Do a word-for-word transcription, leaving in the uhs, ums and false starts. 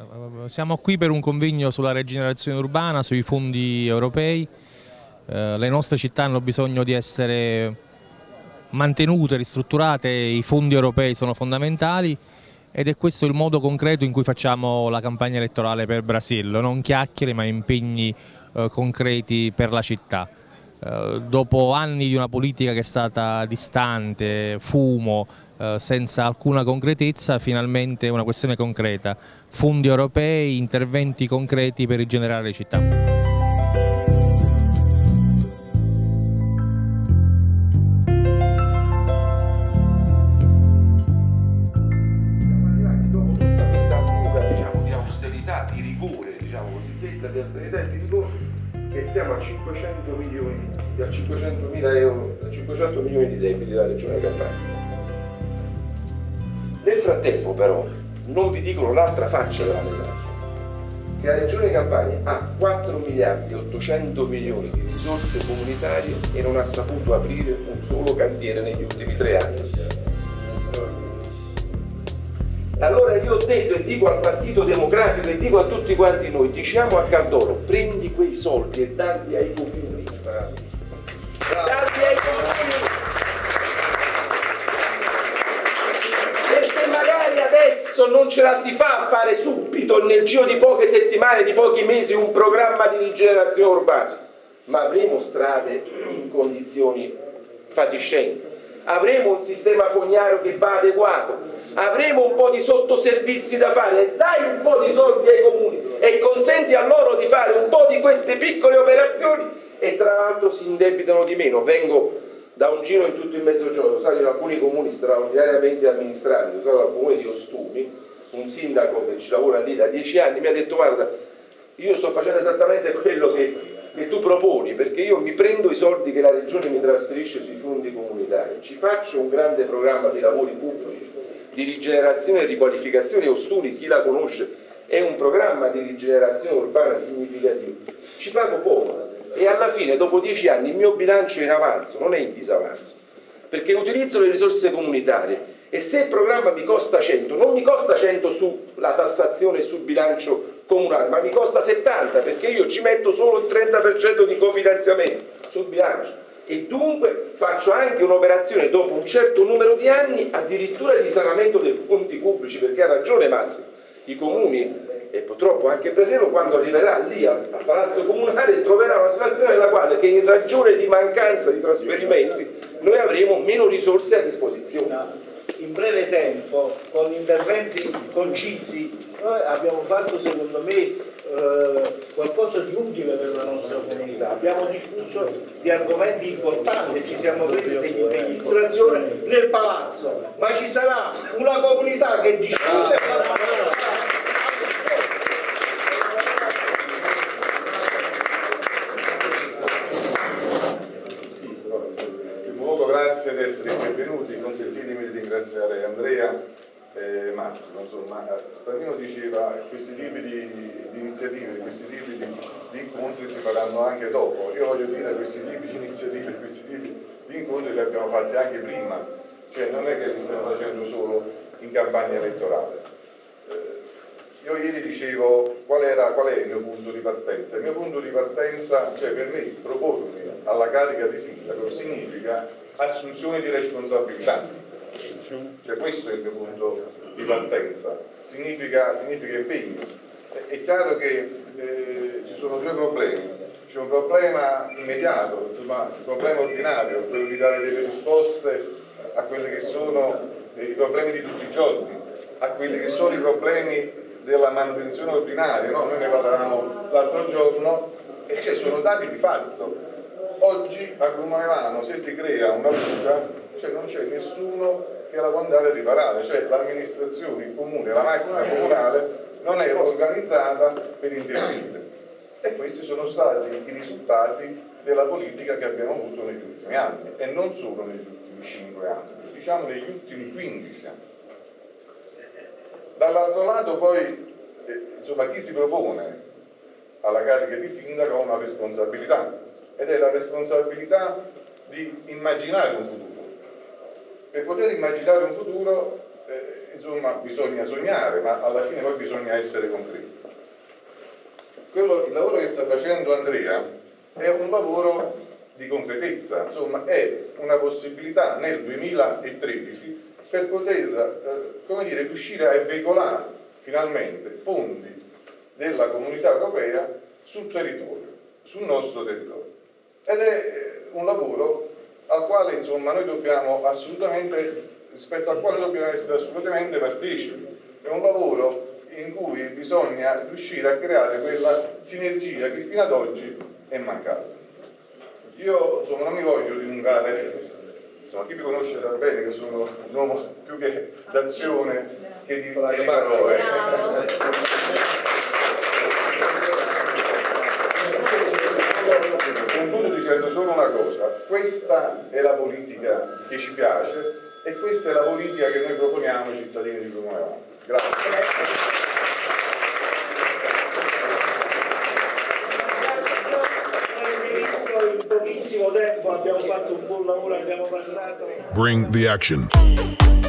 Siamo qui per un convegno sulla rigenerazione urbana, sui fondi europei. Eh, le nostre città hanno bisogno di essere mantenute, ristrutturate, i fondi europei sono fondamentali ed è questo il modo concreto in cui facciamo la campagna elettorale per Brasillo, non chiacchiere ma impegni eh, concreti per la città. Eh, dopo anni di una politica che è stata distante, fumo, eh, senza alcuna concretezza, finalmente una questione concreta, fondi europei, interventi concreti per rigenerare le città. Di rigore, diciamo cosiddetta, di austerità e di rigore, che siamo a cinquecento milioni, a cinquecentomila euro, a cinquecento milioni di debiti della Regione Campania. Nel frattempo però non vi dicono l'altra faccia della medaglia, che la Regione Campania ha quattro miliardi e ottocento milioni di risorse comunitarie e non ha saputo aprire un solo cantiere negli ultimi tre anni. Allora io ho detto e dico al Partito Democratico e dico a tutti quanti noi, diciamo a Caldoro, prendi quei soldi e darli ai comuni. Darli ai comuni. Perché magari adesso non ce la si fa a fare subito, nel giro di poche settimane, di pochi mesi, un programma di rigenerazione urbana, ma avremo strade in condizioni fatiscenti. Avremo un sistema fognario che va adeguato, avremo un po' di sottoservizi da fare, dai un po' di soldi ai comuni e consenti a loro di fare un po' di queste piccole operazioni e tra l'altro si indebitano di meno. Vengo da un giro in tutto il Mezzogiorno, sai, in alcuni comuni straordinariamente amministrati, so, dal comune di Ostuni, un sindaco che ci lavora lì da dieci anni mi ha detto: guarda, io sto facendo esattamente quello che che tu proponi, perché io mi prendo i soldi che la Regione mi trasferisce sui fondi comunitari, ci faccio un grande programma di lavori pubblici, di rigenerazione e riqualificazione. Ostuni, chi la conosce, è un programma di rigenerazione urbana significativo, ci pago poco e alla fine dopo dieci anni il mio bilancio è in avanzo, non è in disavanzo, perché utilizzo le risorse comunitarie e se il programma mi costa cento, non mi costa cento sulla tassazione e sul bilancio comunale, ma mi costa settanta perché io ci metto solo il trenta per cento di cofinanziamento sul bilancio e dunque faccio anche un'operazione dopo un certo numero di anni addirittura di risanamento dei conti pubblici, perché ha ragione Massimo, i comuni e purtroppo anche Presedo quando arriverà lì al, al Palazzo Comunale troverà una situazione nella quale che in ragione di mancanza di trasferimenti noi avremo meno risorse a disposizione. In breve tempo, con interventi concisi, noi abbiamo fatto secondo me eh, qualcosa di utile per la nostra comunità. Abbiamo discusso di argomenti importanti, ci siamo presi degli impegni di istruzione nel palazzo, ma ci sarà una comunità che discute e fa parlare. Grazie di essere intervenuti, consentitemi di ringraziare Andrea e Massimo. Insomma, Tannino diceva che questi tipi di, di iniziative, questi tipi di, di incontri si faranno anche dopo. Io voglio dire che questi tipi di iniziative, questi tipi di incontri li abbiamo fatti anche prima, cioè non è che li stiamo facendo solo in campagna elettorale. Eh, io ieri dicevo qual, era, qual è il mio punto di partenza. Il mio punto di partenza, cioè per me propormi alla carica di sindaco significa assunzione di responsabilità, cioè questo è il mio punto di partenza, significa, significa impegno. È, è chiaro che eh, ci sono due problemi, c'è un problema immediato, insomma, il problema ordinario, quello di dare delle risposte a quelli che sono i problemi di tutti i giorni, a quelli che sono i problemi della manutenzione ordinaria, no? Noi ne parlavamo l'altro giorno e cioè, sono dati di fatto. Oggi a Comunevano se si crea una buca, cioè non c'è nessuno che la può andare a riparare, cioè l'amministrazione, il comune, la macchina comunale non è organizzata per intervenire. E questi sono stati i risultati della politica che abbiamo avuto negli ultimi anni e non solo negli ultimi cinque anni, diciamo negli ultimi quindici anni. Dall'altro lato poi, eh, insomma, chi si propone alla carica di sindaco ha una responsabilità, ed è la responsabilità di immaginare un futuro. Per poter immaginare un futuro eh, insomma bisogna sognare, ma alla fine poi bisogna essere concreti. Quello, il lavoro che sta facendo Andrea è un lavoro di concretezza, insomma è una possibilità nel duemilatredici per poter eh, come dire, riuscire a veicolare finalmente fondi della comunità europea sul territorio, sul nostro territorio. Ed è un lavoro al quale insomma noi dobbiamo assolutamente, rispetto al quale dobbiamo essere assolutamente partecipi. È un lavoro in cui bisogna riuscire a creare quella sinergia che fino ad oggi è mancata. Io insomma non mi voglio dilungare, insomma chi mi conosce sa bene che sono un uomo più che d'azione che di, di parole. Concludo dicendo solo una cosa: questa è la politica che ci piace e questa è la politica che noi proponiamo ai cittadini di Cremona. Grazie. In pochissimo tempo abbiamo fatto un buon lavoro, abbiamo passato. Bring the action.